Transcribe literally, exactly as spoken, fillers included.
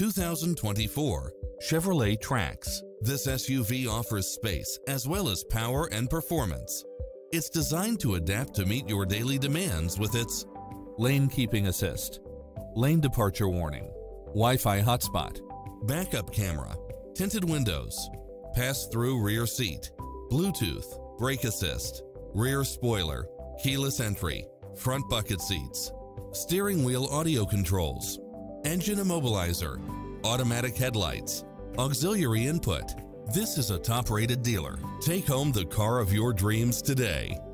two thousand twenty-four Chevrolet TRAX. This S U V offers space as well as power and performance. It's designed to adapt to meet your daily demands with its lane keeping assist, lane departure warning, Wi-Fi hotspot, backup camera, tinted windows, pass-through rear seat, Bluetooth, brake assist, rear spoiler, keyless entry, front bucket seats, steering wheel audio controls, engine immobilizer, automatic headlights, auxiliary input. This is a top-rated dealer. Take home the car of your dreams today.